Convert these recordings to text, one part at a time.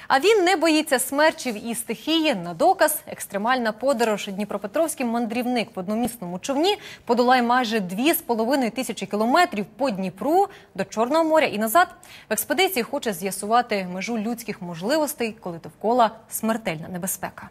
А він не боїться смерчів і стихії. На доказ – екстремальна подорож. Дніпропетровський мандрівник в одномісному човні подолає майже 2,5 тисячі кілометрів по Дніпру до Чорного моря і назад. В експедиції хоче з'ясувати межу людських можливостей, коли довкола смертельна небезпека.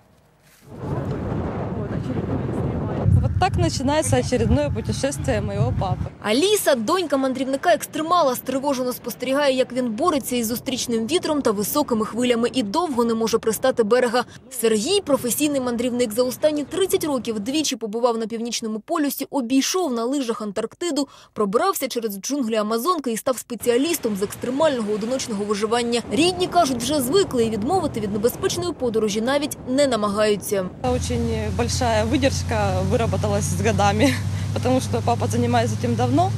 Вот так начинается очередное путешествие моего папы. Аліса, донька мандрівника-екстремала, стривожено спостерігає, як він бореться із зустрічним вітром та високими хвилями і довго не може пристати берега. Сергій, професійний мандрівник, за останні 30 років двічі побував на Північному полюсі, обійшов на лижах Антарктиду, пробирався через джунглі Амазонки і став спеціалістом з екстремального одиночного виживання. Рідні, кажуть, вже звикли і відмовити від небезпечної подорожі навіть не намагаються. Очень большая выдержка выработалась с годами, потому что папа занимается этим давно.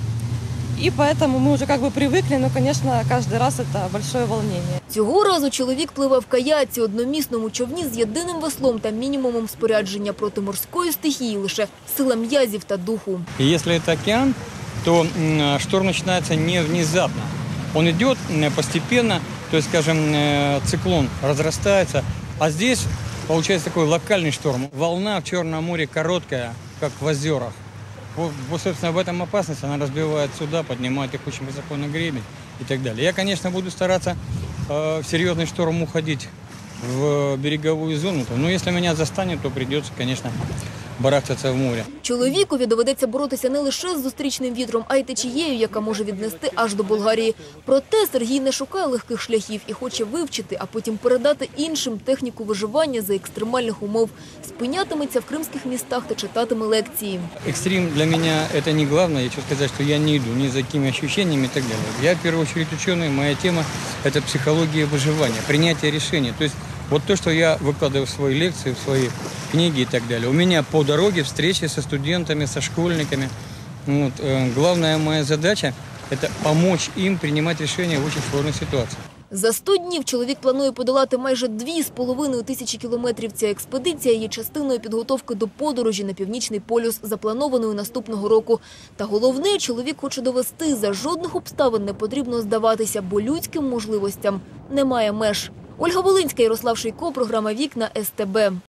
И поэтому мы уже как бы привыкли, но, конечно, каждый раз это большое волнение. Цього разу чоловік пливе в каяці, одномісному човні з єдиним веслом та мінімумом спорядження проти морської стихії, лише сила м'язів та духу. Если это океан, то шторм начинается не внезапно. Он идет постепенно, то есть, скажем, циклон разрастается, а здесь получается такой локальный шторм. Волна в Черном море короткая, как в озерах. Вот, собственно, в этом опасность. Она разбивает суда, поднимает их очень высоко на гребень и так далее. Я, конечно, буду стараться в серьезный шторм уходить в береговую зону. Но если меня застанет, то придется, конечно, барахтаться в морі. Чоловікові доведеться боротися не лише з зустрічним вітром, а й течією, яка може віднести аж до Болгарії. Проте Сергій не шукає легких шляхів і хоче вивчити, а потім передати іншим техніку виживання за екстремальних умов. Спинятиметься в кримських містах та читатиме лекції. Экстрим для меня это не главное. Я хочу сказать, что я не иду ни за какими ощущениями и так далее. Я, в первую очередь, ученый. Моя тема – это психология выживания, принятие решений. То есть вот то, что я выкладываю в свои лекции, в свои книги и так далее. У меня по дороге встречи со студентами, со школьниками. Вот, главная моя задача – это помочь им принимать решения в очень сложной ситуации. За 100 днів чоловік планує подолати майже 2,5 тисячі кілометрів. Ця експедиція є частиною підготовки до подорожі на Північний полюс, запланованої наступного року. Та головне, чоловік хоче довести – за жодних обставин не потрібно здаватися, бо людським можливостям немає меж. Ольга Волинська, Ярослав Шийко, програма «Вікна» СТБ.